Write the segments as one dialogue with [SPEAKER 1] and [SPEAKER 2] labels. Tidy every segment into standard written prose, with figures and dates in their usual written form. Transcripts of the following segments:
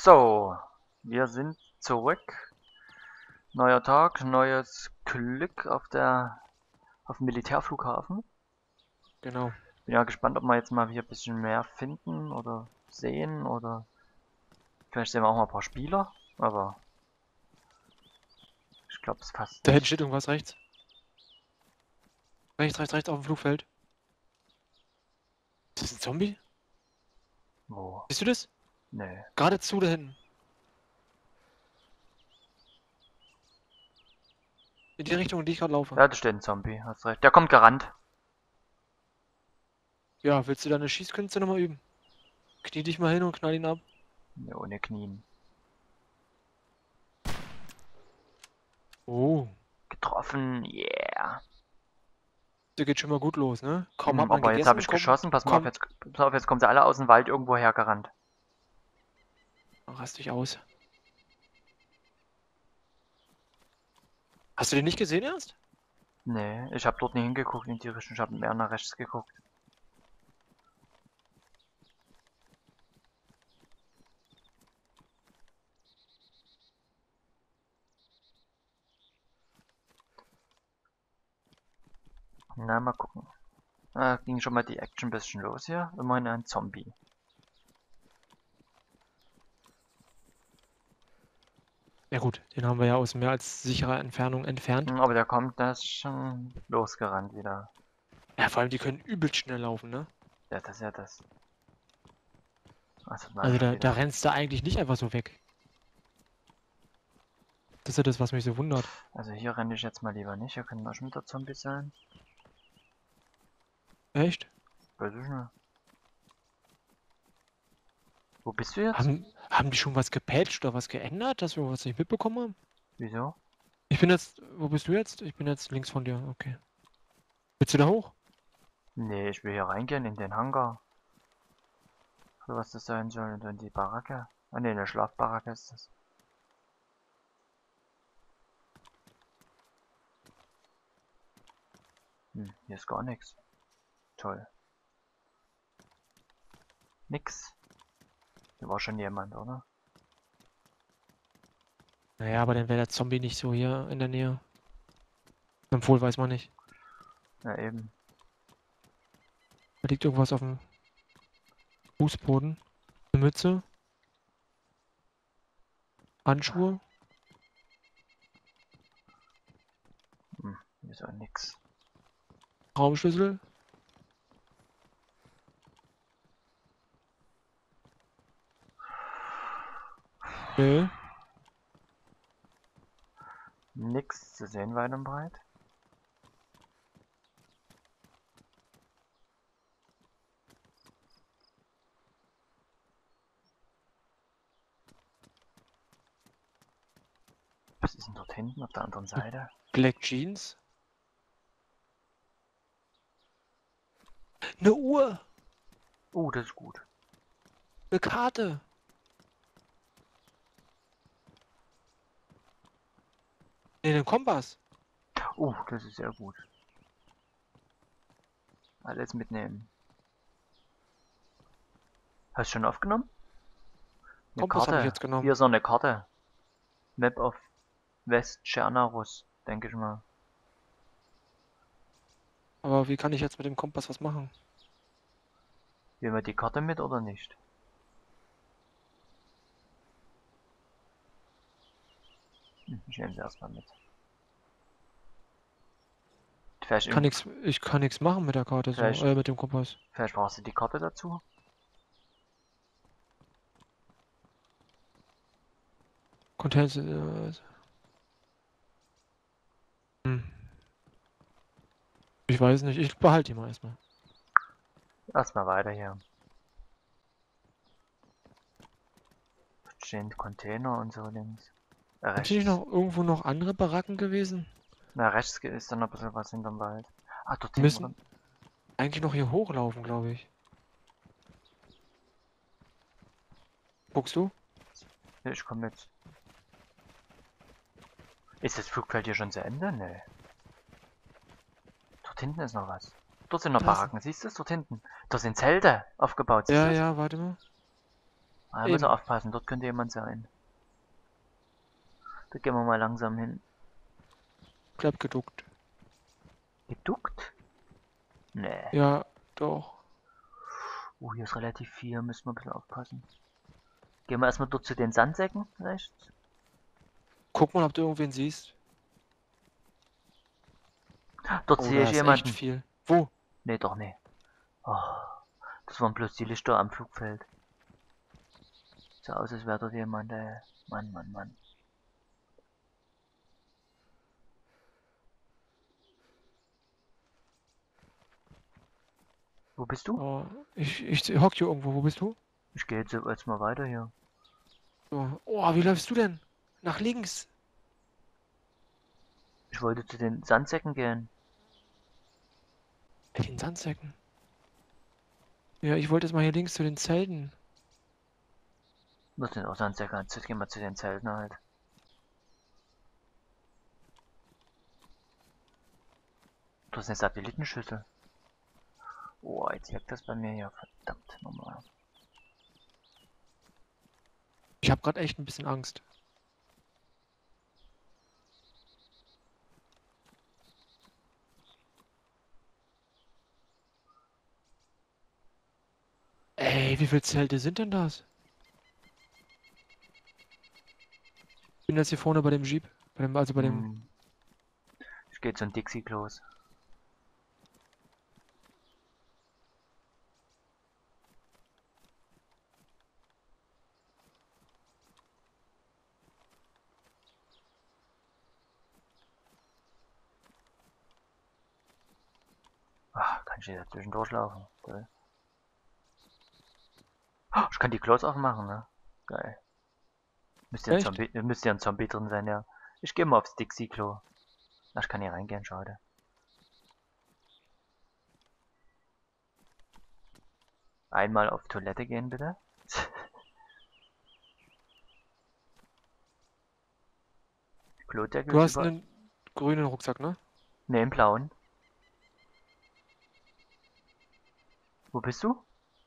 [SPEAKER 1] So, wir sind zurück. Neuer Tag, neues Glück auf dem Militärflughafen.
[SPEAKER 2] Genau.
[SPEAKER 1] Bin ja gespannt, ob wir jetzt mal hier ein bisschen mehr finden oder sehen oder vielleicht sehen wir auch mal ein paar Spieler, aber ich glaube es fast
[SPEAKER 2] Da hinten
[SPEAKER 1] nicht.
[SPEAKER 2] steht irgendwas rechts. Rechts auf dem Flugfeld. Ist das ein Zombie?
[SPEAKER 1] Wo?
[SPEAKER 2] Siehst du das?
[SPEAKER 1] Nee.
[SPEAKER 2] Geradezu da hinten. In die Richtung, in die ich gerade laufe.
[SPEAKER 1] Ja, da steht ein Zombie, hast recht. Der kommt gerannt.
[SPEAKER 2] Ja, willst du deine Schießkünste nochmal üben? Knie dich mal hin und knall ihn ab.
[SPEAKER 1] Nee, ohne Knien.
[SPEAKER 2] Oh,
[SPEAKER 1] Getroffen, yeah.
[SPEAKER 2] der geht schon mal gut los, ne? Kaum hat man
[SPEAKER 1] Aber jetzt habe
[SPEAKER 2] gegessen,
[SPEAKER 1] ich geschossen.
[SPEAKER 2] kommt.
[SPEAKER 1] Pass mal auf, jetzt kommen sie alle aus dem Wald irgendwo hergerannt.
[SPEAKER 2] Rast dich aus. Hast du den nicht gesehen erst?
[SPEAKER 1] Nee, ich habe dort nicht hingeguckt in die Richtung, ich habe mehr nach rechts geguckt. Na, mal gucken. Ging schon mal die Action ein bisschen los hier. Immerhin ein Zombie.
[SPEAKER 2] Ja gut, den haben wir ja aus mehr als sicherer Entfernung entfernt.
[SPEAKER 1] Aber der ist schon losgerannt wieder.
[SPEAKER 2] Ja, vor allem die können übelst schnell laufen, ne?
[SPEAKER 1] Ja, das ist ja das. Das war
[SPEAKER 2] Also
[SPEAKER 1] schon
[SPEAKER 2] da
[SPEAKER 1] wieder.
[SPEAKER 2] rennst du eigentlich nicht einfach so weg. Das ist ja das, was mich so wundert.
[SPEAKER 1] Also hier renne ich jetzt mal lieber nicht. Hier können auch schon wieder Zombies sein.
[SPEAKER 2] Echt?
[SPEAKER 1] Weiß ich nicht. Wo bist du jetzt?
[SPEAKER 2] Haben die schon was gepatcht oder was geändert, dass wir was nicht mitbekommen haben?
[SPEAKER 1] Wieso?
[SPEAKER 2] Ich bin jetzt. Wo bist du jetzt? Ich bin jetzt links von dir. Okay. Willst du da hoch?
[SPEAKER 1] Nee, ich will hier reingehen in den Hangar. Für was das sein soll. Und dann die Baracke. Ah ne, eine Schlafbaracke ist das. Hier ist gar nichts. Toll. Nix. Hier war schon jemand, oder?
[SPEAKER 2] Naja, aber dann wäre der Zombie nicht so hier in der Nähe. Obwohl, weiß man nicht.
[SPEAKER 1] Ja, eben.
[SPEAKER 2] Da liegt irgendwas auf dem Fußboden. Eine Mütze. Handschuhe.
[SPEAKER 1] Hier ist auch nix.
[SPEAKER 2] Raumschlüssel. Nö.
[SPEAKER 1] Nix zu sehen weit und breit. Was ist denn dort hinten auf der anderen Seite?
[SPEAKER 2] Black Jeans. Eine Uhr.
[SPEAKER 1] Das ist gut.
[SPEAKER 2] Eine Karte. Nee, einen Kompass.
[SPEAKER 1] Das ist sehr gut. Alles mitnehmen. Hast du schon aufgenommen? Eine
[SPEAKER 2] Kompass habe ich
[SPEAKER 1] Karte.
[SPEAKER 2] jetzt genommen.
[SPEAKER 1] Hier ist noch eine Karte. Map of West Chernarus, denke ich mal.
[SPEAKER 2] Aber wie kann ich jetzt mit dem Kompass was machen?
[SPEAKER 1] Nehmen wir die Karte mit oder nicht? Ich nehme sie erstmal mit.
[SPEAKER 2] Ich kann nichts machen mit der Karte so,
[SPEAKER 1] Vielleicht,
[SPEAKER 2] mit dem Kompass.
[SPEAKER 1] vielleicht brauchst du die Karte dazu?
[SPEAKER 2] Contains. Hm. Ich weiß nicht. Ich behalte die mal erstmal.
[SPEAKER 1] Erstmal weiter hier. Stehen Container und so links.
[SPEAKER 2] Sind hier nicht
[SPEAKER 1] Rechts.
[SPEAKER 2] noch irgendwo noch andere Baracken gewesen?
[SPEAKER 1] Na, rechts ist dann noch ein bisschen was hinterm Wald. Dort
[SPEAKER 2] Wir
[SPEAKER 1] hinten.
[SPEAKER 2] müssen eigentlich noch hier hochlaufen, glaube ich. Guckst du?
[SPEAKER 1] Ja, ich komme jetzt. Ist das Flugfeld hier schon zu Ende? Nee. Dort hinten ist noch was. Dort sind noch
[SPEAKER 2] Da ist
[SPEAKER 1] Baracken. Siehst du es? Dort hinten. Dort sind Zelte aufgebaut. Siehst du
[SPEAKER 2] Ja,
[SPEAKER 1] es?
[SPEAKER 2] ja, warte mal.
[SPEAKER 1] Ah, muss er
[SPEAKER 2] Eben.
[SPEAKER 1] aufpassen, dort könnte jemand sein. Da gehen wir mal langsam hin.
[SPEAKER 2] Bleib geduckt.
[SPEAKER 1] Geduckt? Nee.
[SPEAKER 2] Ja, doch.
[SPEAKER 1] Hier ist relativ viel, müssen wir ein bisschen aufpassen. Gehen wir erstmal dort zu den Sandsäcken, vielleicht?
[SPEAKER 2] Guck mal, ob du irgendwen siehst.
[SPEAKER 1] Dort
[SPEAKER 2] Oh,
[SPEAKER 1] sehe
[SPEAKER 2] da
[SPEAKER 1] ich
[SPEAKER 2] ist echt
[SPEAKER 1] jemanden.
[SPEAKER 2] viel. Wo?
[SPEAKER 1] Nee, doch nicht. Oh, das waren bloß die Lichter am Flugfeld. So aus, als wäre dort jemand, ey. Mann, Mann, Mann. Wo bist du?
[SPEAKER 2] Oh, ich hock hier irgendwo. Wo bist du?
[SPEAKER 1] Ich gehe jetzt mal weiter hier.
[SPEAKER 2] So. Oh, wie läufst du denn? Nach links.
[SPEAKER 1] Ich wollte zu den Sandsäcken gehen.
[SPEAKER 2] In den Sandsäcken. Ja, ich wollte jetzt mal hier links zu den Zelten.
[SPEAKER 1] Das sind auch Sandsäcke. Jetzt gehen wir zu den Zelten halt. Das ist eine Satellitenschüssel. Oh, jetzt hackt das bei mir hier. Verdammt nochmal.
[SPEAKER 2] Ich habe gerade echt ein bisschen Angst. Ey, wie viele Zelte sind denn das? Ich bin jetzt hier vorne bei dem Jeep. Also bei dem.
[SPEAKER 1] Hm. Ich gehe zu den Dixie-Klos. Ah, kann ich hier dazwischen durchlaufen? Toll. Ah, ich kann die Klos aufmachen, ne? Geil.
[SPEAKER 2] Echt?
[SPEAKER 1] Müsste ja ein Zombie drin sein, ja. Ich gehe mal aufs Dixie-Klo. Ich kann hier reingehen, schade. Einmal auf Toilette gehen, bitte. Klodeckel
[SPEAKER 2] Du
[SPEAKER 1] ist
[SPEAKER 2] hast
[SPEAKER 1] über...
[SPEAKER 2] einen grünen Rucksack, ne?
[SPEAKER 1] Ne, einen blauen. Wo bist du?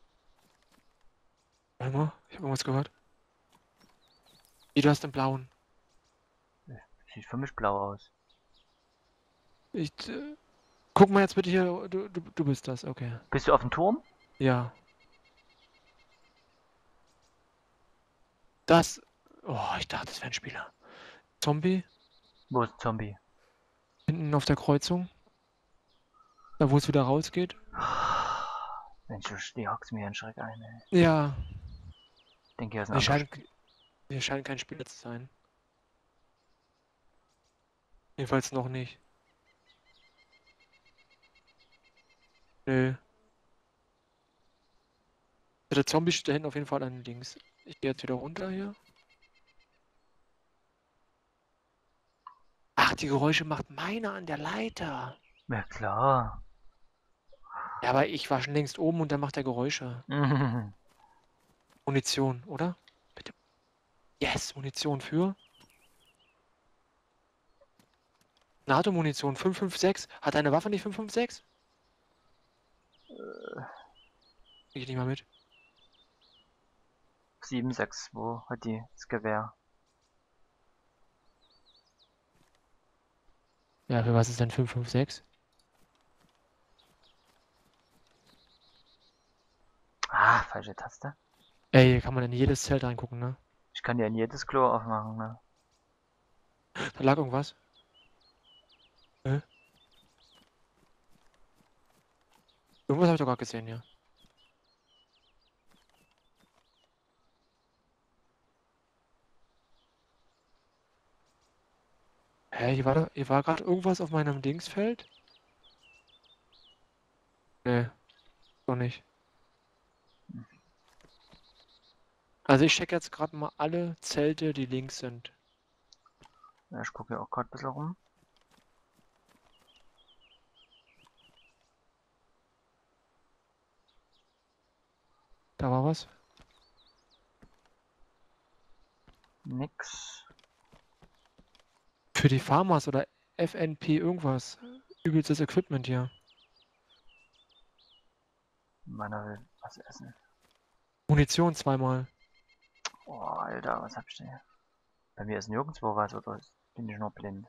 [SPEAKER 2] Warte mal, ich habe irgendwas gehört. Wie, du hast den blauen.
[SPEAKER 1] Sieht für mich blau aus.
[SPEAKER 2] Ich, guck mal jetzt bitte hier. Du bist das, okay.
[SPEAKER 1] Bist du auf dem Turm?
[SPEAKER 2] Ja. Das. Oh, ich dachte, das wäre ein Spieler. Zombie.
[SPEAKER 1] Wo ist ein Zombie?
[SPEAKER 2] Hinten auf der Kreuzung. Da, wo es wieder rausgeht.
[SPEAKER 1] Mensch, die hockst mir einen Schreck ein, ey.
[SPEAKER 2] Ja.
[SPEAKER 1] Ich denke, hier ist ein
[SPEAKER 2] Hier
[SPEAKER 1] anderer...
[SPEAKER 2] scheint, hier scheint kein Spieler zu sein. Jedenfalls noch nicht. Nö. Der Zombie steht da hinten auf jeden Fall an links. Ich gehe jetzt wieder runter hier. Ach, die Geräusche macht meiner an der Leiter.
[SPEAKER 1] Ja, klar.
[SPEAKER 2] Ja, aber ich war schon längst oben und dann macht er Geräusche. Munition, oder? Bitte. Yes, Munition für. NATO-Munition 556. Hat deine Waffe nicht 556? Krieg ich nicht mal mit.
[SPEAKER 1] 762 hat die das Gewehr.
[SPEAKER 2] Ja, für was ist denn 556?
[SPEAKER 1] Ah, falsche Taste.
[SPEAKER 2] Ey, hier kann man in jedes Zelt reingucken, ne?
[SPEAKER 1] Ich kann ja in jedes Klo aufmachen, ne?
[SPEAKER 2] Da lag irgendwas. Irgendwas habe ich doch gerade gesehen, ja. Hä, hier war gerade irgendwas auf meinem Dingsfeld? Nee, doch nicht. Also ich check jetzt gerade mal alle Zelte, die links sind.
[SPEAKER 1] Ja, ich gucke ja auch gerade ein bisschen rum.
[SPEAKER 2] Da war was.
[SPEAKER 1] Nix.
[SPEAKER 2] Für die Farmers oder FNP irgendwas. Übelstes Equipment hier.
[SPEAKER 1] Meiner will was essen.
[SPEAKER 2] Munition zweimal.
[SPEAKER 1] Oh, Alter, was hab ich denn hier? Bei mir ist nirgendwo was, oder bin ich nur blind?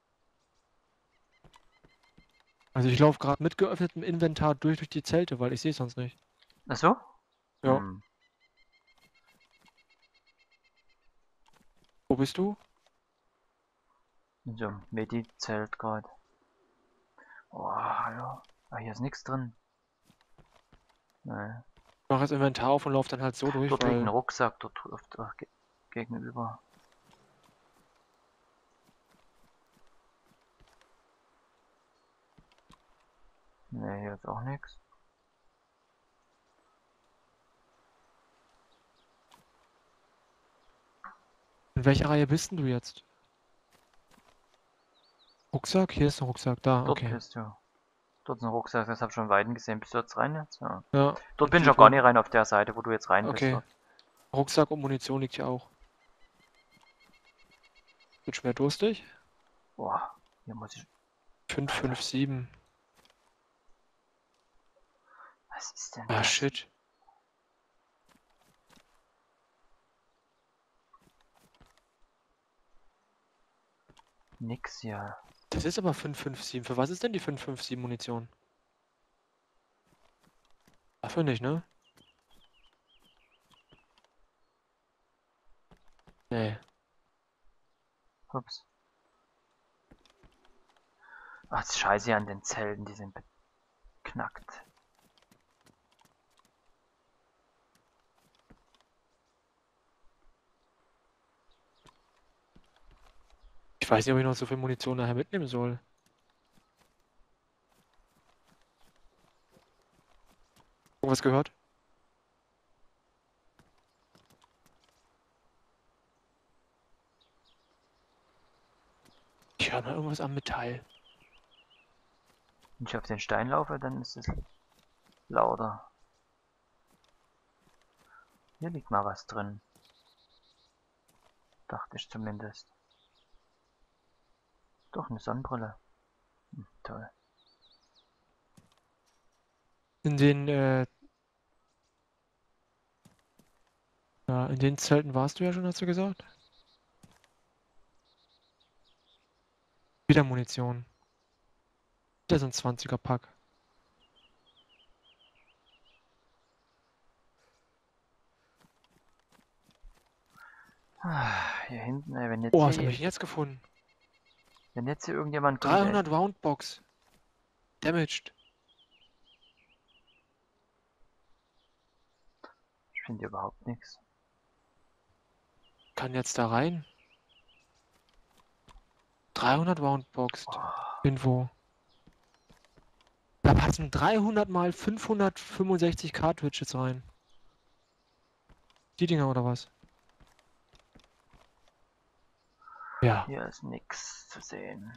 [SPEAKER 2] Also ich laufe gerade mit geöffnetem Inventar durch die Zelte, weil ich sehe sonst nicht.
[SPEAKER 1] Ach so?
[SPEAKER 2] Ja.
[SPEAKER 1] Hm.
[SPEAKER 2] Wo bist du?
[SPEAKER 1] In so einem Medi-Zelt gerade. Oh, hallo. Ah, hier ist nichts drin. Nee.
[SPEAKER 2] Ich mache das Inventar auf und laufe dann halt so durch,
[SPEAKER 1] Dort liegt ein
[SPEAKER 2] weil...
[SPEAKER 1] Rucksack, dort gegenüber. Nee, hier ist auch nichts.
[SPEAKER 2] In welcher Reihe bist denn du jetzt? Rucksack? Hier ist ein Rucksack, da,
[SPEAKER 1] Dort
[SPEAKER 2] okay.
[SPEAKER 1] bist du. Dort ist ein Rucksack, das hab ich schon Weiden gesehen. Bist du jetzt rein jetzt? Ja.
[SPEAKER 2] Ja,
[SPEAKER 1] Dort
[SPEAKER 2] und
[SPEAKER 1] bin ich
[SPEAKER 2] wie,
[SPEAKER 1] auch gar nicht rein auf der Seite, wo du jetzt rein bist.
[SPEAKER 2] okay.
[SPEAKER 1] Dort.
[SPEAKER 2] Rucksack und Munition liegt hier auch. Wird schwer durstig?
[SPEAKER 1] Boah, hier muss ich.
[SPEAKER 2] 557.
[SPEAKER 1] Was ist denn
[SPEAKER 2] Ah,
[SPEAKER 1] das?
[SPEAKER 2] shit.
[SPEAKER 1] Nix hier.
[SPEAKER 2] Das ist aber 557. Für was ist denn die 557 Munition? Dafür nicht, ne? Nee.
[SPEAKER 1] Ups. Ach, das Scheiße hier an den Zelten, die sind beknackt.
[SPEAKER 2] Ich weiß nicht, ob ich noch so viel Munition nachher mitnehmen soll. Irgendwas gehört? Ich höre mal irgendwas am Metall.
[SPEAKER 1] Wenn ich auf den Stein laufe, dann ist es lauter. Hier liegt mal was drin. Dachte ich zumindest. Doch, eine Sonnenbrille. Hm, toll.
[SPEAKER 2] In den Zelten warst du ja schon, hast du gesagt? Wieder Munition. Das ist ein 20er Pack.
[SPEAKER 1] Hier hinten, ey,
[SPEAKER 2] Oh, was habe ich denn jetzt gefunden?
[SPEAKER 1] wenn jetzt hier irgendjemand kommt, ey.
[SPEAKER 2] 300 Roundbox. Damaged.
[SPEAKER 1] Ich finde hier überhaupt nichts.
[SPEAKER 2] Kann jetzt da rein. 300 Roundbox. Info. Da passen 300 mal 565 Cartridges rein. Die Dinger oder was? Ja.
[SPEAKER 1] Hier ist nichts zu sehen.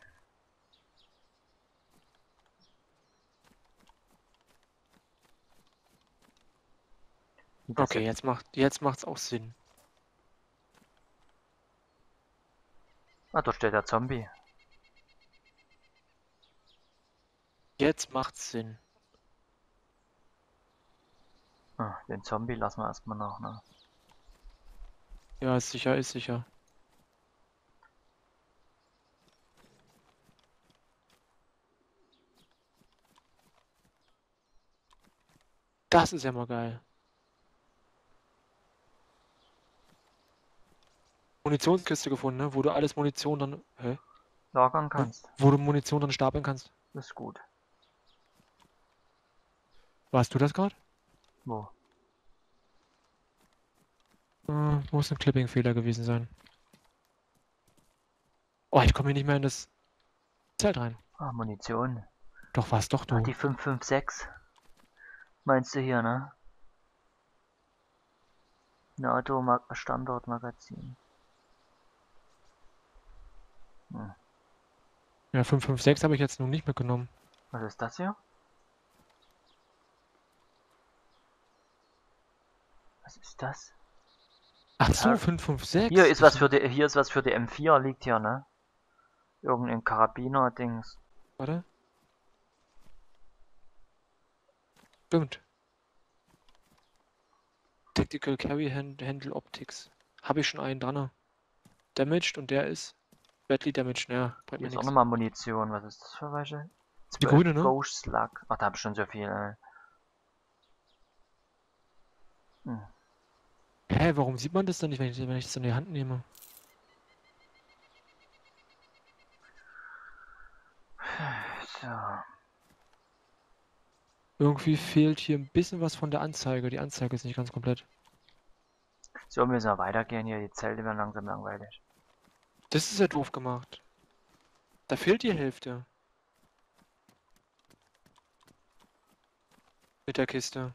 [SPEAKER 1] Das
[SPEAKER 2] Okay, jetzt macht's auch Sinn.
[SPEAKER 1] Ah, dort steht der Zombie.
[SPEAKER 2] Jetzt macht's Sinn.
[SPEAKER 1] Ah, den Zombie lassen wir erstmal noch, ne?
[SPEAKER 2] Ja, ist sicher, ist sicher. Das ist ja mal geil. Munitionskiste gefunden, ne? Wo du alles Munition dann... Hä?
[SPEAKER 1] Lagern kannst.
[SPEAKER 2] Wo du Munition dann stapeln kannst.
[SPEAKER 1] Das ist gut.
[SPEAKER 2] Warst du das gerade?
[SPEAKER 1] Wo?
[SPEAKER 2] Muss ein Clipping-Fehler gewesen sein. Oh, ich komme hier nicht mehr in das Zelt rein.
[SPEAKER 1] Ah, Munition.
[SPEAKER 2] Doch, war's doch
[SPEAKER 1] Ah,
[SPEAKER 2] du.
[SPEAKER 1] die 556. Meinst du hier, ne? NATO Standardmagazin. Hm.
[SPEAKER 2] Ja, 556 habe ich jetzt nun nicht mitgenommen.
[SPEAKER 1] Was ist das hier? Was ist das?
[SPEAKER 2] Ach so,
[SPEAKER 1] Ah,
[SPEAKER 2] 556.
[SPEAKER 1] hier ist was für die M4 liegt hier, ne? Irgendein Karabiner-Dings.
[SPEAKER 2] Warte. Stimmt. Tactical Carry Handle Optics. habe ich schon einen dran. Damaged und der ist badly damaged. Naja, bringt
[SPEAKER 1] Hier
[SPEAKER 2] mir
[SPEAKER 1] ist auch
[SPEAKER 2] nichts.
[SPEAKER 1] nochmal Munition. Was ist das für welche?
[SPEAKER 2] Die
[SPEAKER 1] 12
[SPEAKER 2] grüne, ne?
[SPEAKER 1] Ghost Slug. Ach, da hab ich schon so viel, ey. Hm.
[SPEAKER 2] Hä, warum sieht man das dann nicht, wenn ich das in die Hand nehme?
[SPEAKER 1] So.
[SPEAKER 2] Irgendwie fehlt hier ein bisschen was von der Anzeige. Die Anzeige ist nicht ganz komplett.
[SPEAKER 1] So, müssen wir weitergehen hier. Die Zelte werden langsam langweilig.
[SPEAKER 2] Das ist ja doof gemacht. Da fehlt die Hälfte. Mit der Kiste.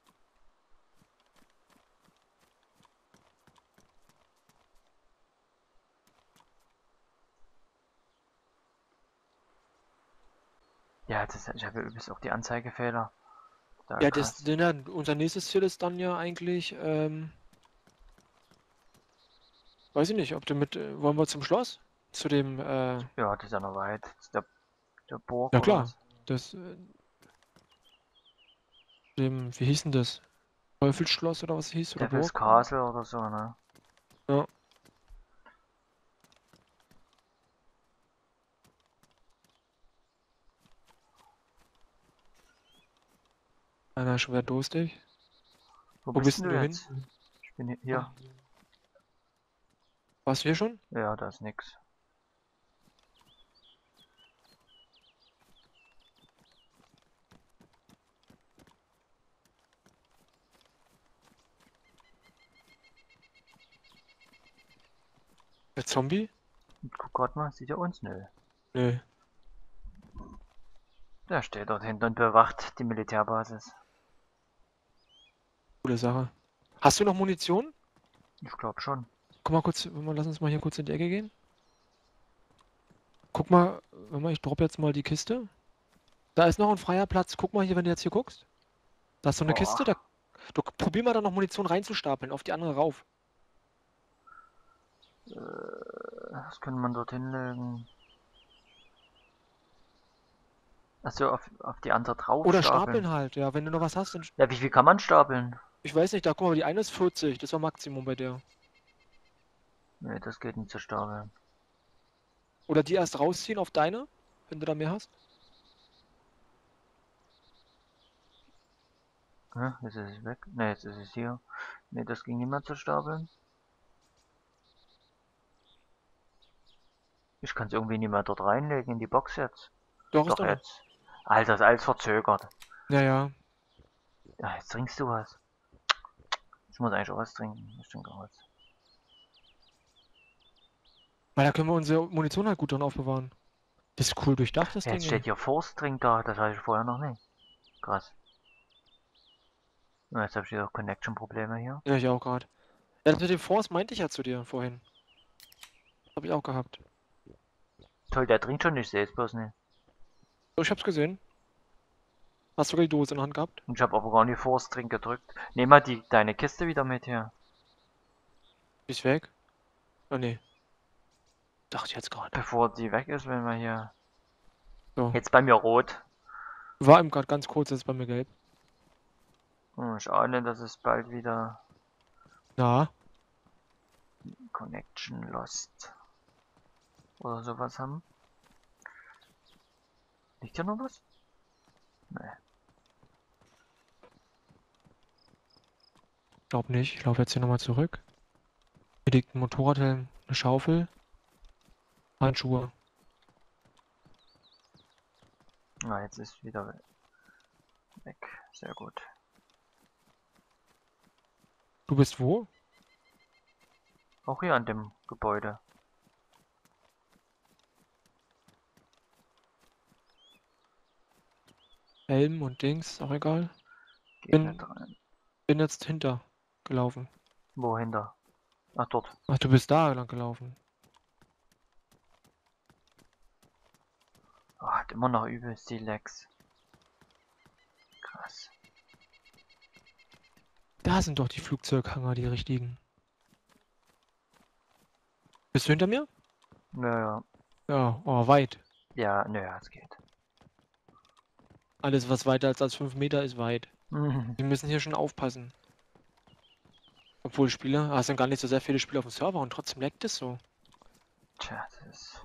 [SPEAKER 1] Ja, ich habe übrigens auch die Anzeigefehler. Da
[SPEAKER 2] Ja,
[SPEAKER 1] krass.
[SPEAKER 2] unser nächstes Ziel ist dann ja eigentlich, weiß ich nicht, ob du wollen wir zum Schloss? Zu dem,
[SPEAKER 1] Ja, das ist ja noch weit. Das ist der Burg
[SPEAKER 2] ja
[SPEAKER 1] oder
[SPEAKER 2] klar,
[SPEAKER 1] was?
[SPEAKER 2] das, wie hieß denn das? Teufelsschloss oder was hieß? Oder
[SPEAKER 1] Devil's
[SPEAKER 2] Burg?
[SPEAKER 1] Castle oder so, ne?
[SPEAKER 2] Ja. Einer ist schon wieder durstig.
[SPEAKER 1] Wo
[SPEAKER 2] Wo
[SPEAKER 1] bist
[SPEAKER 2] bist
[SPEAKER 1] denn
[SPEAKER 2] denn
[SPEAKER 1] du
[SPEAKER 2] du hin?
[SPEAKER 1] jetzt? Ich bin hier.
[SPEAKER 2] Ah, warst du hier schon?
[SPEAKER 1] Ja, da ist nix.
[SPEAKER 2] Der Zombie?
[SPEAKER 1] Guck grad mal, sieht er uns? Nö.
[SPEAKER 2] Nö,
[SPEAKER 1] Der steht dort hinten und bewacht die Militärbasis.
[SPEAKER 2] coole Sache. Hast du noch Munition?
[SPEAKER 1] Ich glaube schon.
[SPEAKER 2] Guck mal kurz, lass uns mal hier kurz in die Ecke gehen. Guck mal, ich droppe jetzt mal die Kiste. Da ist noch ein freier Platz. Guck mal hier, wenn du jetzt hier guckst. Da ist so eine
[SPEAKER 1] Boah.
[SPEAKER 2] Kiste, probier mal da noch Munition reinzustapeln, auf die andere rauf.
[SPEAKER 1] Was könnte man dort hinlegen? Achso, auf die andere drauf
[SPEAKER 2] Oder
[SPEAKER 1] stapeln.
[SPEAKER 2] stapeln halt, ja, wenn du noch was hast, dann,
[SPEAKER 1] Ja, wie viel kann man stapeln?
[SPEAKER 2] ich weiß nicht, da guck mal, die eine ist 40, das war Maximum bei der.
[SPEAKER 1] Nee, das geht nicht zu stapeln.
[SPEAKER 2] Oder die erst rausziehen auf deine, wenn du da mehr hast.
[SPEAKER 1] Hä? Jetzt ist es weg. Ne, jetzt ist es hier. Ne, das ging nicht mehr zu stapeln. Ich kann es irgendwie nicht mehr dort reinlegen in die Box jetzt.
[SPEAKER 2] Doch, ist
[SPEAKER 1] Doch
[SPEAKER 2] doch noch.
[SPEAKER 1] jetzt. Alter, ist alles verzögert.
[SPEAKER 2] Naja,
[SPEAKER 1] Ja, jetzt trinkst du was. Ich muss eigentlich auch was trinken. Ich trinke auch was.
[SPEAKER 2] weil da können wir unsere Munition halt gut dran aufbewahren. Das ist cool durchdacht, das
[SPEAKER 1] Ja,
[SPEAKER 2] Ding,
[SPEAKER 1] jetzt
[SPEAKER 2] ey.
[SPEAKER 1] steht hier Force Drink da. Das hatte ich vorher noch nicht. Krass. Und jetzt habe ich wieder Connection-Probleme hier.
[SPEAKER 2] Ja, ich auch gerade. Ja, das mit dem Force meinte ich ja zu dir vorhin. Hab ich auch gehabt.
[SPEAKER 1] Toll, der trinkt schon, ich sehe es bloß nicht.
[SPEAKER 2] So, ich hab's gesehen. Hast sogar die Dose in der Hand gehabt?
[SPEAKER 1] Und ich habe aber gar nicht Force Drink gedrückt. Nehm mal deine Kiste wieder mit hier.
[SPEAKER 2] Die ist weg? Oh nee. Dachte ich jetzt gerade.
[SPEAKER 1] Bevor die weg ist, wenn wir hier...
[SPEAKER 2] So.
[SPEAKER 1] Jetzt bei mir rot.
[SPEAKER 2] War eben gerade ganz kurz, jetzt bei mir gelb.
[SPEAKER 1] Ich ahne, dass es bald wieder
[SPEAKER 2] Na,
[SPEAKER 1] Connection Lost oder sowas haben. Liegt hier noch was? Nee.
[SPEAKER 2] glaub nicht. Ich laufe jetzt hier nochmal zurück. Hier liegt ein Motorradhelm, eine Schaufel, Handschuhe.
[SPEAKER 1] Ah, jetzt ist wieder weg. Sehr gut.
[SPEAKER 2] Du bist wo?
[SPEAKER 1] Auch hier an dem Gebäude.
[SPEAKER 2] Helm und Dings, auch egal.
[SPEAKER 1] Geht
[SPEAKER 2] Bin-
[SPEAKER 1] nicht rein.
[SPEAKER 2] Bin jetzt hinter gelaufen.
[SPEAKER 1] Wohinter? Ach, dort.
[SPEAKER 2] Ach, du bist da lang gelaufen.
[SPEAKER 1] Oh, hat immer noch übelst die Lags. Krass.
[SPEAKER 2] Da sind doch die Flugzeughanger, die richtigen. Bist du hinter mir?
[SPEAKER 1] Naja.
[SPEAKER 2] Ja, oh, weit.
[SPEAKER 1] Ja, naja, es geht.
[SPEAKER 2] Alles, was weiter als 5 Meter ist, weit.
[SPEAKER 1] Mhm.
[SPEAKER 2] Wir müssen hier schon aufpassen. Obwohl Spieler, hast dann gar nicht so sehr viele Spieler auf dem Server und trotzdem leckt es so.
[SPEAKER 1] Tja, das ist...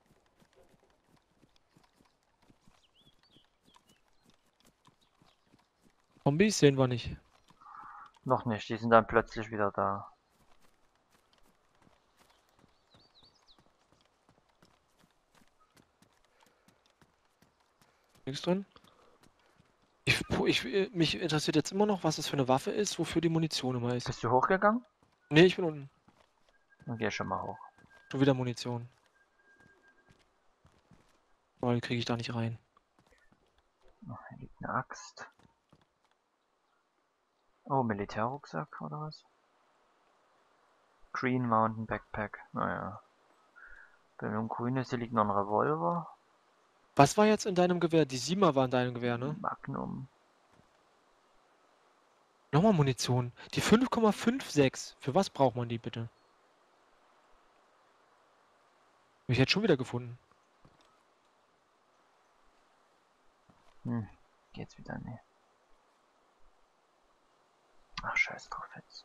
[SPEAKER 2] Zombies sehen wir nicht.
[SPEAKER 1] Noch nicht, die sind dann plötzlich wieder da.
[SPEAKER 2] Nichts drin. Mich interessiert jetzt immer noch, was das für eine Waffe ist, wofür die Munition immer ist.
[SPEAKER 1] Bist du hochgegangen?
[SPEAKER 2] Nee, ich bin unten.
[SPEAKER 1] Dann geh schon mal hoch.
[SPEAKER 2] Schon wieder Munition. Boah, die kriege ich da nicht rein.
[SPEAKER 1] Oh, hier liegt eine Axt. Oh, Militärrucksack oder was? Green Mountain Backpack. Naja. Bei dem Grünen hier liegt noch ein Revolver.
[SPEAKER 2] Was war jetzt in deinem Gewehr? Die 7er war in deinem Gewehr, ne?
[SPEAKER 1] Magnum.
[SPEAKER 2] Nochmal Munition. Die 5,56. Für was braucht man die bitte? Hab ich jetzt schon wieder gefunden.
[SPEAKER 1] Geht's wieder? Nee. Ach, scheiß drauf jetzt.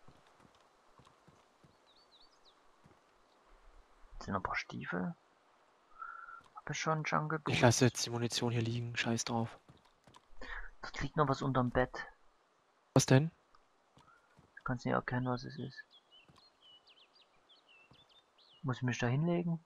[SPEAKER 1] Sind noch ein paar Stiefel? Hab ich schon Jungle Boots?
[SPEAKER 2] Ich lasse jetzt die Munition hier liegen. Scheiß drauf.
[SPEAKER 1] Dort liegt noch was unterm Bett.
[SPEAKER 2] Was denn?
[SPEAKER 1] Du kannst nicht erkennen, was es ist. Muss ich mich da hinlegen?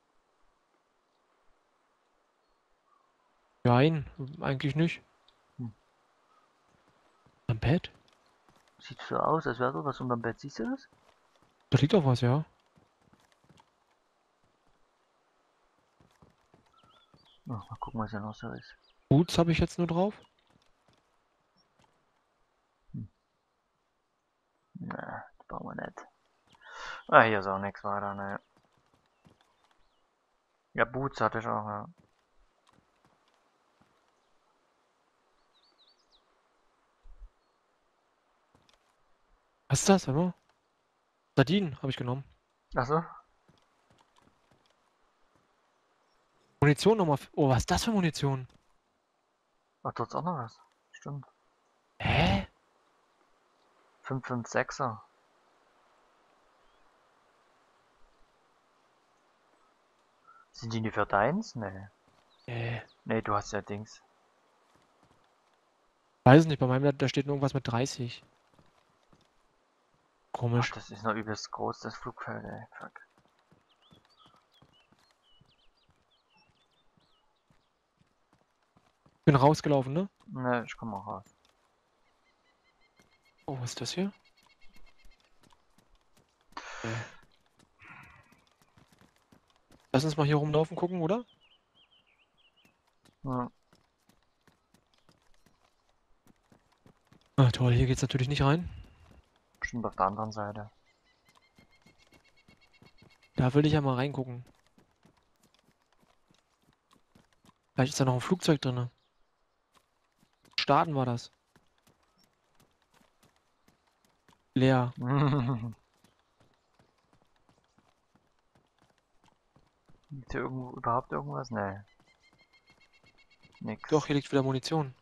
[SPEAKER 2] Nein, eigentlich nicht.
[SPEAKER 1] Hm.
[SPEAKER 2] Am Bett?
[SPEAKER 1] Sieht so aus, als wäre da was unterm Bett. Siehst du das?
[SPEAKER 2] Da liegt doch was, ja.
[SPEAKER 1] Oh, mal gucken, was hier noch so ist.
[SPEAKER 2] Boots habe ich jetzt nur drauf.
[SPEAKER 1] Na, das brauchen wir nicht. Ah, hier ist auch nichts weiter, ne. Ja, Boots hatte ich auch, ja.
[SPEAKER 2] Was ist das, oder? Sardinen habe ich genommen.
[SPEAKER 1] Achso?
[SPEAKER 2] Munition nochmal. Oh, was ist das für Munition?
[SPEAKER 1] Ach, dort ist auch noch was. Stimmt.
[SPEAKER 2] Hä?
[SPEAKER 1] 556er. Sind die nicht für deins? Nee. Nee, du hast ja Dings.
[SPEAKER 2] Weiß nicht, bei meinem da steht nur irgendwas mit 30.
[SPEAKER 1] Ach,
[SPEAKER 2] Komisch.
[SPEAKER 1] das ist noch übelst groß, das Flugfeld, ey. Fuck.
[SPEAKER 2] Bin rausgelaufen, ne?
[SPEAKER 1] Ne, ich komm auch raus.
[SPEAKER 2] Oh, was ist das hier? Lass uns mal hier rumlaufen gucken, oder?
[SPEAKER 1] Ja.
[SPEAKER 2] Ah, toll, hier geht's natürlich nicht rein.
[SPEAKER 1] Bestimmt auf der anderen Seite.
[SPEAKER 2] Da will ich ja mal reingucken. Vielleicht ist da noch ein Flugzeug drin. Starten war das. Leer.
[SPEAKER 1] Liegt hier irgendwo überhaupt irgendwas? Nee. Nix.
[SPEAKER 2] Doch, hier liegt wieder Munition.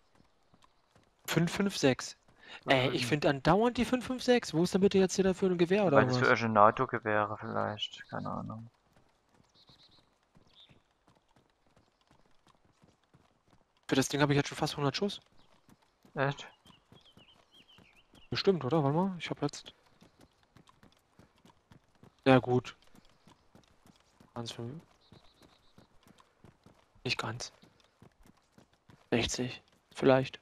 [SPEAKER 2] 556. Ich finde andauernd die 556. Wo ist denn bitte jetzt hier dafür ein Gewehr oder
[SPEAKER 1] Weil das für
[SPEAKER 2] irgendwas?
[SPEAKER 1] irgendein NATO-Gewehre vielleicht. Keine Ahnung.
[SPEAKER 2] Für das Ding habe ich jetzt schon fast 100 Schuss.
[SPEAKER 1] Echt?
[SPEAKER 2] Bestimmt, oder? Warte mal, ich habe jetzt... Ja gut. Ganz für... Nicht ganz. 60. Vielleicht.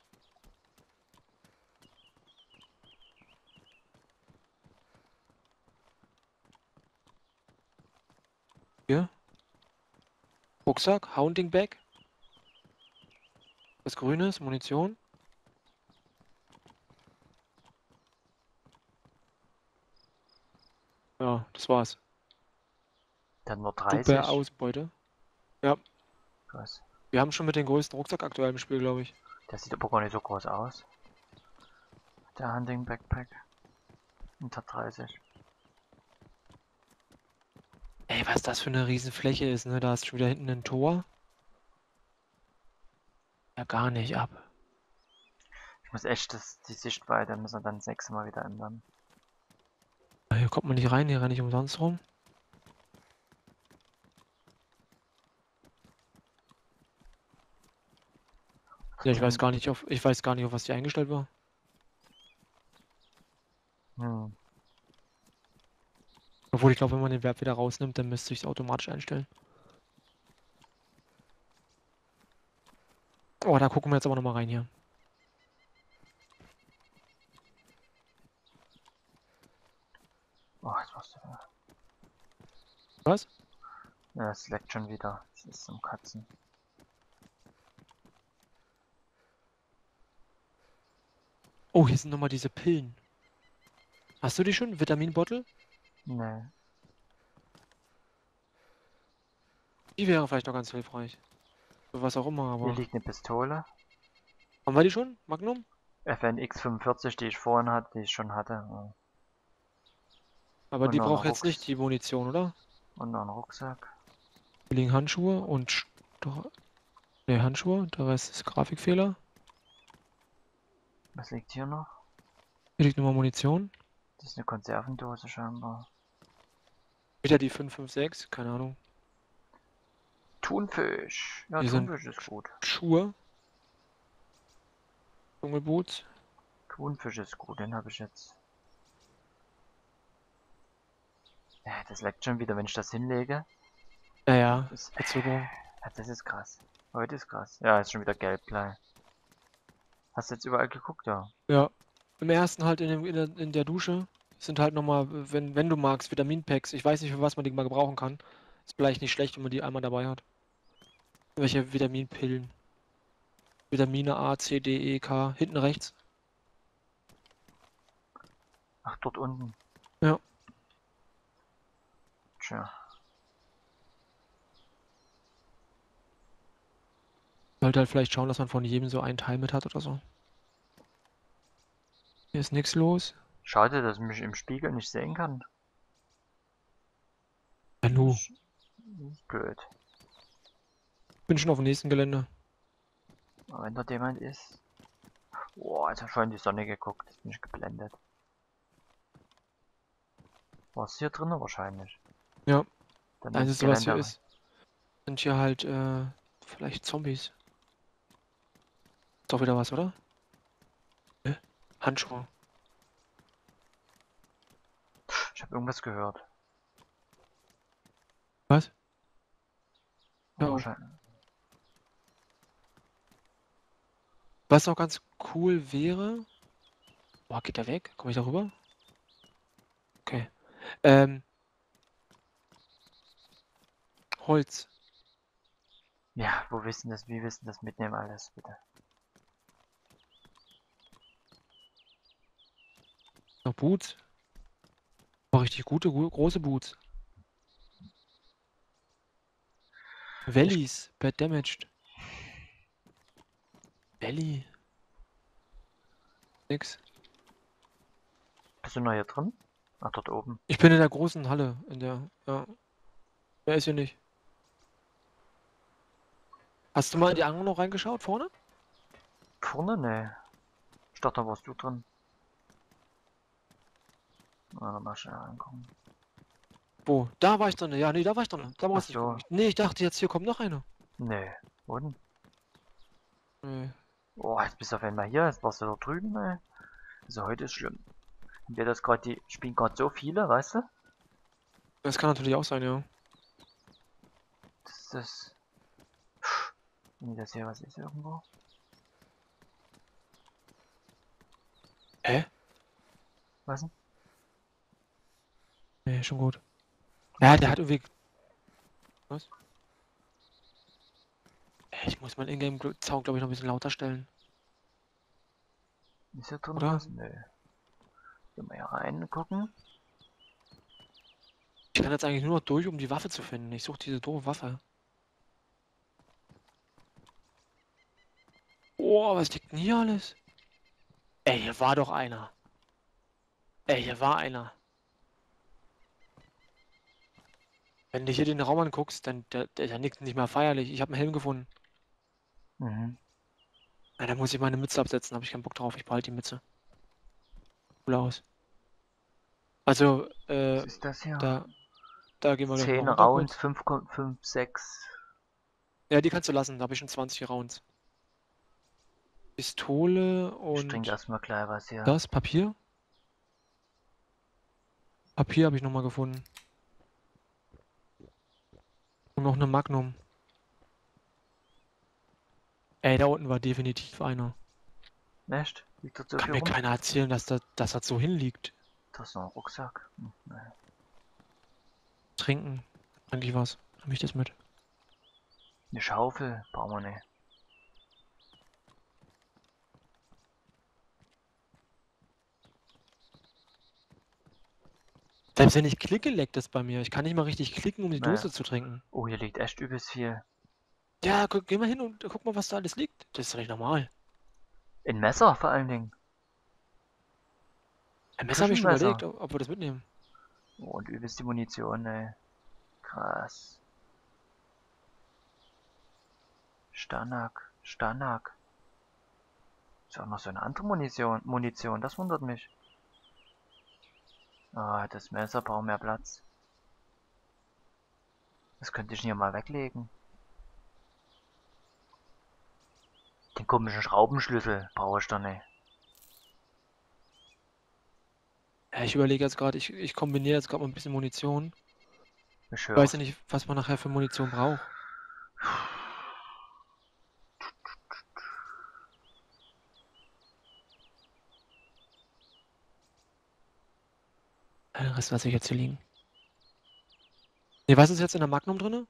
[SPEAKER 2] Hier. Rucksack, Hounding Bag. Was Grünes, Munition. Ja, das war's.
[SPEAKER 1] Der hat nur
[SPEAKER 2] Super
[SPEAKER 1] 30.
[SPEAKER 2] Ausbeute. Ja,
[SPEAKER 1] Krass.
[SPEAKER 2] wir haben schon mit dem größten Rucksack aktuell im Spiel, glaube ich.
[SPEAKER 1] Der sieht aber gar nicht so groß aus. Der Hunting Backpack. Und hat 30.
[SPEAKER 2] Ey, was das für eine Riesenfläche ist, ne? Da ist schon wieder hinten ein Tor. Ja, gar nicht ab.
[SPEAKER 1] Ich muss echt die Sichtweite müssen wir dann das nächste Mal wieder ändern.
[SPEAKER 2] kommt man nicht rein, hier renne ich umsonst rum. Ja, ich weiß gar nicht, auf was die eingestellt war.
[SPEAKER 1] Hm.
[SPEAKER 2] Obwohl, ich glaube, wenn man den Verb wieder rausnimmt, dann müsste ich es automatisch einstellen. Oh, da gucken wir jetzt aber nochmal rein hier.
[SPEAKER 1] Oh, jetzt machst du wieder.
[SPEAKER 2] Was?
[SPEAKER 1] Ja, es leckt schon wieder. Es ist zum Katzen.
[SPEAKER 2] Oh, hier sind nochmal diese Pillen. Hast du die schon? Vitaminbottle?
[SPEAKER 1] Nee.
[SPEAKER 2] Die wäre vielleicht noch ganz hilfreich. Für was auch immer,
[SPEAKER 1] Hier
[SPEAKER 2] aber...
[SPEAKER 1] liegt eine Pistole.
[SPEAKER 2] Haben wir die schon? Magnum?
[SPEAKER 1] FNX 45, die ich vorhin hatte, die ich schon hatte. Ja.
[SPEAKER 2] Aber
[SPEAKER 1] Und
[SPEAKER 2] die
[SPEAKER 1] noch ein
[SPEAKER 2] braucht jetzt nicht die Munition, oder?
[SPEAKER 1] Und noch ein Rucksack.
[SPEAKER 2] Hier liegen Handschuhe und... Ne, Handschuhe. Der Rest ist Grafikfehler.
[SPEAKER 1] Was liegt hier noch?
[SPEAKER 2] Hier liegt nochmal Munition.
[SPEAKER 1] Das ist eine Konservendose scheinbar.
[SPEAKER 2] Wieder die 556, keine Ahnung.
[SPEAKER 1] Thunfisch. Ja,
[SPEAKER 2] Hier sind
[SPEAKER 1] Thunfisch ist gut.
[SPEAKER 2] Schuhe. Dschungelboots.
[SPEAKER 1] Thunfisch ist gut, den habe ich jetzt. Ja, das leckt schon wieder, wenn ich das hinlege.
[SPEAKER 2] Ja,
[SPEAKER 1] Das,
[SPEAKER 2] Verzögerung.
[SPEAKER 1] ja, das ist krass. Heute ist krass. Ja, ist schon wieder gelb gleich. Hast du jetzt überall geguckt, ja?
[SPEAKER 2] Ja. Im ersten halt in der Dusche sind halt nochmal, wenn du magst, Vitaminpacks. Ich weiß nicht, für was man die mal gebrauchen kann. Ist vielleicht nicht schlecht, wenn man die einmal dabei hat. Welche Vitaminpillen? Vitamine A, C, D, E, K. Hinten rechts.
[SPEAKER 1] Ach, dort unten.
[SPEAKER 2] Ja.
[SPEAKER 1] Tja.
[SPEAKER 2] Sollte halt vielleicht schauen, dass man von jedem so ein Teil mit hat oder so. Hier ist nichts los.
[SPEAKER 1] Schade, dass ich mich im Spiegel nicht sehen kann.
[SPEAKER 2] Ja, nu.
[SPEAKER 1] Das ist blöd.
[SPEAKER 2] Bin schon auf dem nächsten Gelände.
[SPEAKER 1] Aber wenn dort jemand ist. Boah, als ich vorhin die Sonne geguckt, ist bin ich geblendet. War es hier drinnen wahrscheinlich?
[SPEAKER 2] Ja.
[SPEAKER 1] Dann
[SPEAKER 2] Das
[SPEAKER 1] ins
[SPEAKER 2] Einzige, was hier
[SPEAKER 1] Gelände.
[SPEAKER 2] ist, sind hier halt, vielleicht Zombies. Ist doch wieder was, oder? Handschuhe.
[SPEAKER 1] Ich habe irgendwas gehört.
[SPEAKER 2] Was?
[SPEAKER 1] Aber
[SPEAKER 2] Ja.
[SPEAKER 1] wahrscheinlich.
[SPEAKER 2] Was auch ganz cool wäre. Boah, geht der weg? Komme ich da rüber? Okay. Holz.
[SPEAKER 1] Ja, wo wissen das, wie wissen das mitnehmen alles, bitte.
[SPEAKER 2] Noch Boots. Oh, richtig gute, große Boots. Valleys. Bad damaged. Valley. Nix.
[SPEAKER 1] Bist du noch hier drin? Ach, dort oben.
[SPEAKER 2] Ich bin in der großen Halle. In der. Ja. Wer ist hier nicht? Hast du mal in die andere noch reingeschaut vorne?
[SPEAKER 1] Vorne? Nee. Ich dachte, da warst du drin. Na, dann mal schnell reinkommen.
[SPEAKER 2] Wo? Da war ich drin. Ja, nee, da war ich drin. Da warst
[SPEAKER 1] Ach
[SPEAKER 2] du
[SPEAKER 1] so.
[SPEAKER 2] nicht. Nee, ich dachte jetzt, hier kommt noch einer.
[SPEAKER 1] Nee. Wo denn?
[SPEAKER 2] Nee.
[SPEAKER 1] Oh, jetzt bist du auf einmal hier. Jetzt warst du da drüben, ey. Also heute ist schlimm. Entweder das gerade die spielen gerade so viele, weißt du?
[SPEAKER 2] Das kann natürlich auch sein, ja.
[SPEAKER 1] Das ist das. Wenn das hier was ist irgendwo.
[SPEAKER 2] Hä?
[SPEAKER 1] Was denn?
[SPEAKER 2] Nee, schon gut. Ja, der hat irgendwie. Was? Ich muss meinen Ingame-Sound, glaube ich, noch ein bisschen lauter stellen.
[SPEAKER 1] Ist hier drin
[SPEAKER 2] Oder?
[SPEAKER 1] was? Nö. Gehen wir hier rein gucken.
[SPEAKER 2] Ich kann jetzt eigentlich nur noch durch, um die Waffe zu finden. Ich suche diese doofe Waffe. Oh, was liegt denn hier alles? Ey, hier war doch einer. Ey, hier war einer. Wenn du hier den Raum anguckst, dann der nickt nicht mehr feierlich. Ich habe einen Helm gefunden.
[SPEAKER 1] Mhm.
[SPEAKER 2] Na, da muss ich meine Mütze absetzen. Habe ich keinen Bock drauf. Ich behalte die Mütze. Cool aus. Also,
[SPEAKER 1] Was ist das hier?
[SPEAKER 2] da gehen wir gleich mal
[SPEAKER 1] 10
[SPEAKER 2] runter
[SPEAKER 1] Rounds,
[SPEAKER 2] kurz.
[SPEAKER 1] 5, 6.
[SPEAKER 2] Ja, die kannst du lassen, da habe ich schon 20 Rounds. Pistole
[SPEAKER 1] Ich trinke
[SPEAKER 2] und
[SPEAKER 1] erstmal gleich was hier.
[SPEAKER 2] das, Papier. Papier habe ich nochmal gefunden. Und noch eine Magnum. Ey, da unten war definitiv einer.
[SPEAKER 1] Echt? Liegt dort so
[SPEAKER 2] Kann
[SPEAKER 1] viel
[SPEAKER 2] mir
[SPEAKER 1] rum?
[SPEAKER 2] keiner erzählen, dass das so hinliegt.
[SPEAKER 1] Da ist noch ein Rucksack. Nee.
[SPEAKER 2] Trinken. Eigentlich was. Nehme ich das mit?
[SPEAKER 1] Eine Schaufel brauchen wir nicht.
[SPEAKER 2] Selbst wenn ich klicke, leckt es bei mir. Ich kann nicht mal richtig klicken, um die
[SPEAKER 1] Naja.
[SPEAKER 2] Dose zu trinken.
[SPEAKER 1] Oh, hier liegt echt übelst viel.
[SPEAKER 2] Ja, geh mal hin und guck mal, was da alles liegt. Das ist doch nicht normal.
[SPEAKER 1] Ein Messer vor allen Dingen.
[SPEAKER 2] Ein
[SPEAKER 1] Ein
[SPEAKER 2] Messer habe ich schon
[SPEAKER 1] Küchenmesser.
[SPEAKER 2] überlegt, ob wir das mitnehmen.
[SPEAKER 1] Oh, und übelst die Munition, ey. Krass. Stanak. Stanak. Ist auch noch so eine andere Munition, das wundert mich. Ah, das Messer braucht mehr Platz. Das könnte ich hier mal weglegen. Den komischen Schraubenschlüssel brauche ich doch nicht.
[SPEAKER 2] Ja, ich überlege jetzt gerade, ich kombiniere jetzt gerade mal ein bisschen Munition.
[SPEAKER 1] Ich
[SPEAKER 2] Ich weiß
[SPEAKER 1] höre
[SPEAKER 2] ja nicht, was man nachher für Munition braucht. Den Rest lasse ich jetzt hier liegen. Ne, was ist jetzt in der Magnum drinne?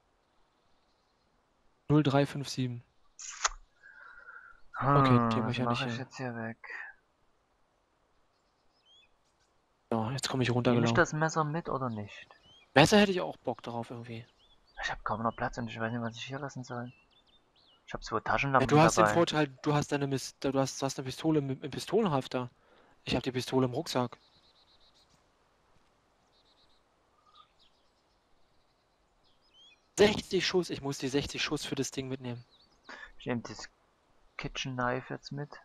[SPEAKER 2] 0357. Okay, die habe
[SPEAKER 1] Was
[SPEAKER 2] ich ja nicht
[SPEAKER 1] mache ich
[SPEAKER 2] hier.
[SPEAKER 1] jetzt hier weg?
[SPEAKER 2] So, jetzt komme ich
[SPEAKER 1] Nehme ich
[SPEAKER 2] runtergelaufen.
[SPEAKER 1] das Messer mit oder nicht?
[SPEAKER 2] Messer hätte ich auch Bock drauf irgendwie.
[SPEAKER 1] Ich habe kaum noch Platz und ich weiß nicht, was ich hier lassen soll. Ich habe 2
[SPEAKER 2] Ja, du
[SPEAKER 1] Taschenlampen
[SPEAKER 2] hast den
[SPEAKER 1] dabei.
[SPEAKER 2] Vorteil, du hast eine Pistole im Pistolenhalfter. Ich habe die Pistole im Rucksack. $60, ich muss die 60 Schuss für das Ding mitnehmen.
[SPEAKER 1] Ich nehme das Kitchen Knife jetzt mit.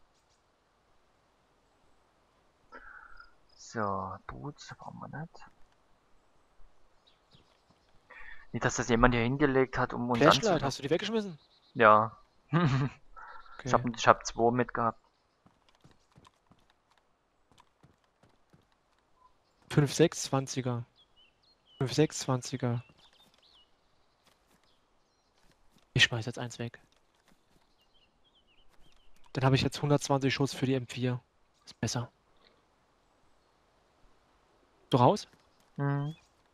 [SPEAKER 1] So, Boots brauchen wir nicht. Nicht, dass das jemand hier hingelegt hat, um uns
[SPEAKER 2] Flashlight,
[SPEAKER 1] anzulocken.
[SPEAKER 2] hast du die weggeschmissen?
[SPEAKER 1] Ja.
[SPEAKER 2] Okay.
[SPEAKER 1] Ich hab 2 mitgehabt.
[SPEAKER 2] 5,620er. 5,620er. Ich schmeiß jetzt eins weg. Dann habe ich jetzt 120 Schuss für die M4. Ist besser. Du raus?
[SPEAKER 1] Hm.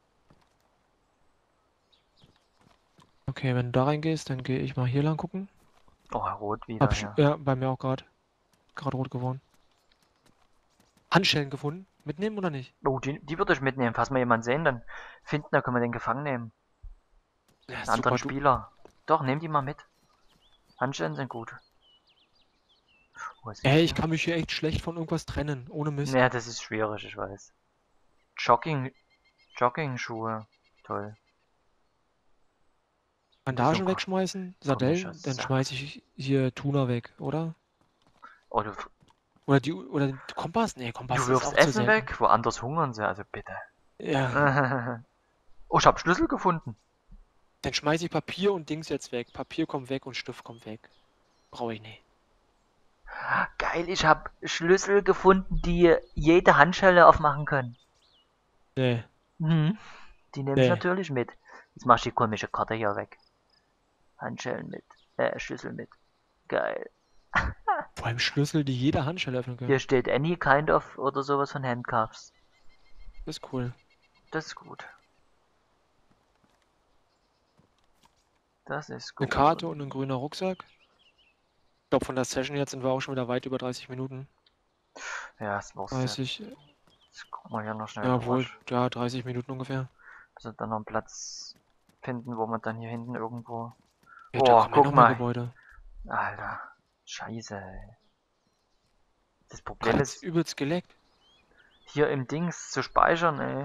[SPEAKER 2] Okay, wenn du da reingehst, dann gehe ich mal hier lang gucken.
[SPEAKER 1] Oh, rot wieder, ja.
[SPEAKER 2] Ja, bei mir auch gerade. Gerade rot geworden. Handschellen gefunden. Mitnehmen oder nicht?
[SPEAKER 1] Oh, die würde ich mitnehmen. Falls wir jemanden sehen, dann finden, dann können wir den gefangen nehmen.
[SPEAKER 2] Ja,
[SPEAKER 1] Einen anderen
[SPEAKER 2] super.
[SPEAKER 1] Spieler. Doch, nehm die mal mit. Handschellen sind gut. Was ist
[SPEAKER 2] Ey, ich
[SPEAKER 1] hier?
[SPEAKER 2] kann mich hier echt schlecht von irgendwas trennen. Ohne Mist.
[SPEAKER 1] Ja, das ist schwierig, ich weiß. Jogging-Schuhe. Toll.
[SPEAKER 2] Bandagen
[SPEAKER 1] So
[SPEAKER 2] wegschmeißen.
[SPEAKER 1] komischer
[SPEAKER 2] Sardellen. Dann
[SPEAKER 1] Saft.
[SPEAKER 2] schmeiße ich hier Tuna weg, oder?
[SPEAKER 1] Oh,
[SPEAKER 2] Oder den Kompass? Nee, Kompass
[SPEAKER 1] du
[SPEAKER 2] ist
[SPEAKER 1] wirfst
[SPEAKER 2] auch zu
[SPEAKER 1] Essen
[SPEAKER 2] selten.
[SPEAKER 1] weg? Woanders hungern sie, also bitte.
[SPEAKER 2] Ja.
[SPEAKER 1] Oh, ich hab Schlüssel gefunden.
[SPEAKER 2] Dann schmeiße ich Papier und Dings jetzt weg. Papier kommt weg und Stift kommt weg. Brauche ich nicht.
[SPEAKER 1] Geil, ich hab Schlüssel gefunden, die jede Handschelle aufmachen können.
[SPEAKER 2] Nee,
[SPEAKER 1] Mhm. Die nehme ich
[SPEAKER 2] nee.
[SPEAKER 1] natürlich mit. Jetzt mach ich die komische Karte hier weg. Handschellen mit. Schlüssel mit. Geil.
[SPEAKER 2] Vor allem Schlüssel, die jede Handschelle öffnen
[SPEAKER 1] Hier
[SPEAKER 2] können.
[SPEAKER 1] steht any kind of oder sowas von Handcuffs.
[SPEAKER 2] Das ist cool.
[SPEAKER 1] Das ist gut. Das ist
[SPEAKER 2] Eine
[SPEAKER 1] gut.
[SPEAKER 2] Karte und ein grüner Rucksack. Ich glaube, von der Session jetzt sind wir auch schon wieder weit über 30 Minuten.
[SPEAKER 1] Ja, das war's jetzt.
[SPEAKER 2] 30,
[SPEAKER 1] Jetzt gucken wir hier noch schnell
[SPEAKER 2] ja wohl,
[SPEAKER 1] durch.
[SPEAKER 2] ja, 30 Minuten ungefähr.
[SPEAKER 1] Dass wir dann noch einen Platz finden, wo man dann hier hinten irgendwo...
[SPEAKER 2] Ja, da
[SPEAKER 1] Oh,
[SPEAKER 2] kommen ja
[SPEAKER 1] guck
[SPEAKER 2] noch mehr
[SPEAKER 1] mal.
[SPEAKER 2] Gebäude.
[SPEAKER 1] Alter. Scheiße, ey. Das
[SPEAKER 2] Gerade
[SPEAKER 1] Problem
[SPEAKER 2] hat's
[SPEAKER 1] ist,
[SPEAKER 2] übelst geleckt.
[SPEAKER 1] hier im Dings zu speichern, ey.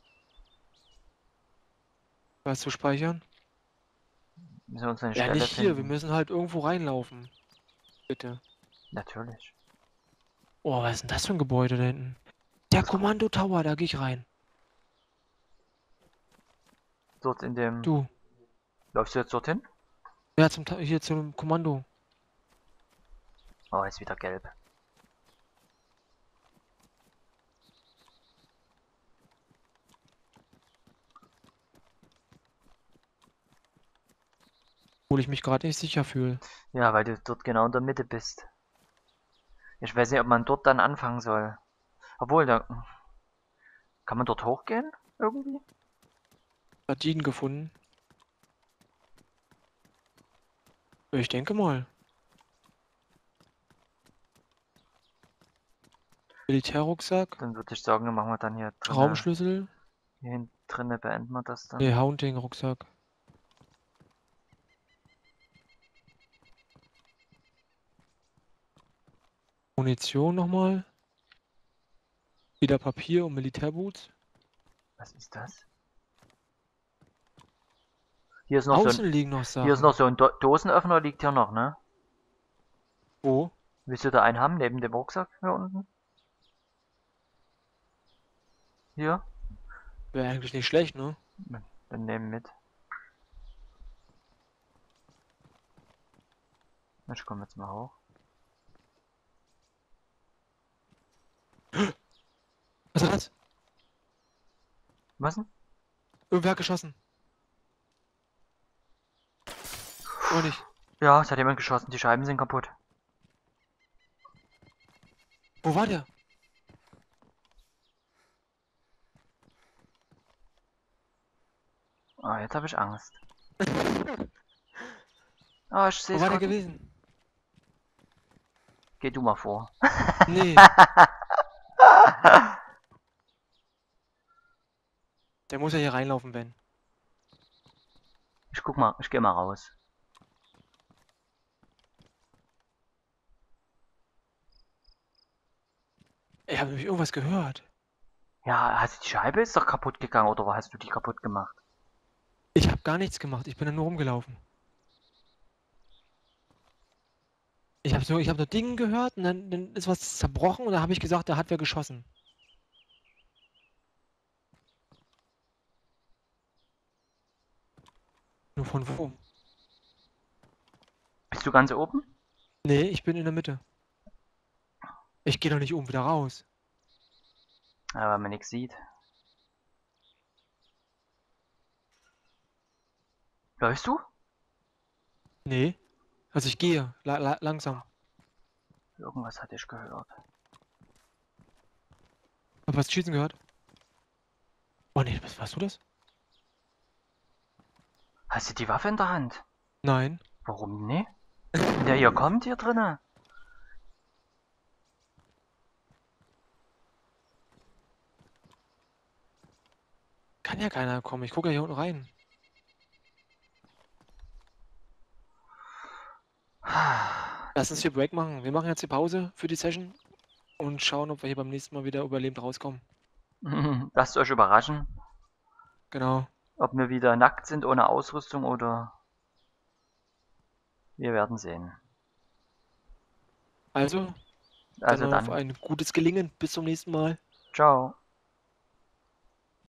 [SPEAKER 2] Was zu speichern?
[SPEAKER 1] Müssen wir uns eine
[SPEAKER 2] Ja,
[SPEAKER 1] Stelle
[SPEAKER 2] nicht hier, wir
[SPEAKER 1] finden.
[SPEAKER 2] müssen halt irgendwo reinlaufen. Bitte.
[SPEAKER 1] Natürlich.
[SPEAKER 2] Oh, was ist denn das für ein Gebäude da hinten? Der Kommando-Tower, da gehe ich rein.
[SPEAKER 1] Dort in dem...
[SPEAKER 2] Du.
[SPEAKER 1] Läufst du jetzt dorthin?
[SPEAKER 2] Ja, hier zum Kommando.
[SPEAKER 1] Oh, ist wieder gelb.
[SPEAKER 2] Obwohl ich mich gerade nicht sicher fühle.
[SPEAKER 1] Ja, weil du dort genau in der Mitte bist. Ich weiß nicht, ob man dort dann anfangen soll. Obwohl, da... Kann man dort hochgehen? Irgendwie?
[SPEAKER 2] Gardinen gefunden. Ich denke mal. Militärrucksack.
[SPEAKER 1] Dann würde ich sagen, machen wir dann hier drinnen.
[SPEAKER 2] Raumschlüssel.
[SPEAKER 1] Hier drinnen beenden wir das dann.
[SPEAKER 2] Ne, Hunting-Rucksack. Munition nochmal. Wieder Papier und Militärboots.
[SPEAKER 1] Was ist das? Hier ist noch so
[SPEAKER 2] Außen
[SPEAKER 1] ein,
[SPEAKER 2] liegen noch
[SPEAKER 1] hier ist
[SPEAKER 2] Sachen.
[SPEAKER 1] noch so ein Dosenöffner, liegt hier noch, ne?
[SPEAKER 2] Wo?
[SPEAKER 1] Willst du da einen haben, neben dem Rucksack hier unten? Hier?
[SPEAKER 2] Wäre eigentlich nicht schlecht, ne?
[SPEAKER 1] Dann nehmen mit. Ich komme jetzt mal hoch.
[SPEAKER 2] Was ist das?
[SPEAKER 1] Was denn?
[SPEAKER 2] Irgendwer hat geschossen. Oder nicht?
[SPEAKER 1] Ja, es hat jemand geschossen, die Scheiben sind kaputt.
[SPEAKER 2] Wo war der?
[SPEAKER 1] Ah, jetzt habe ich Angst. Ah, ich sehe
[SPEAKER 2] Wo
[SPEAKER 1] es
[SPEAKER 2] war der
[SPEAKER 1] gerade.
[SPEAKER 2] gewesen?
[SPEAKER 1] Geh du mal vor.
[SPEAKER 2] Nee. Der muss ja hier reinlaufen, Ben.
[SPEAKER 1] Ich guck mal, ich gehe mal raus.
[SPEAKER 2] Ich habe nämlich irgendwas gehört.
[SPEAKER 1] Ja, hast du die Scheibe ist doch kaputt gegangen oder hast du die kaputt gemacht?
[SPEAKER 2] Ich habe gar nichts gemacht. Ich bin da nur rumgelaufen. Ich habe nur Dinge gehört und dann ist was zerbrochen und da habe ich gesagt, da hat wer geschossen. Nur von wo?
[SPEAKER 1] Bist du ganz oben?
[SPEAKER 2] Nee, ich bin in der Mitte. Ich gehe doch nicht oben wieder raus.
[SPEAKER 1] Ja, weil man nichts sieht. Läufst du?
[SPEAKER 2] Nee. Also ich gehe. Langsam.
[SPEAKER 1] Irgendwas hatte ich gehört.
[SPEAKER 2] Hab was schießen gehört? Oh nee, was warst du das?
[SPEAKER 1] Hast du die Waffe in der Hand?
[SPEAKER 2] Nein.
[SPEAKER 1] Warum ne? Der hier kommt hier drinne.
[SPEAKER 2] Kann ja keiner kommen. Ich gucke ja hier unten rein. Lass uns hier Break machen. Wir machen jetzt die Pause für die Session und schauen, ob wir hier beim nächsten Mal wieder überlebend rauskommen.
[SPEAKER 1] Lasst euch überraschen,
[SPEAKER 2] Genau.
[SPEAKER 1] ob wir wieder nackt sind ohne Ausrüstung oder... Wir werden sehen.
[SPEAKER 2] Also,
[SPEAKER 1] Also
[SPEAKER 2] dann auf
[SPEAKER 1] dann,
[SPEAKER 2] ein gutes Gelingen. Bis zum nächsten Mal.
[SPEAKER 1] ciao.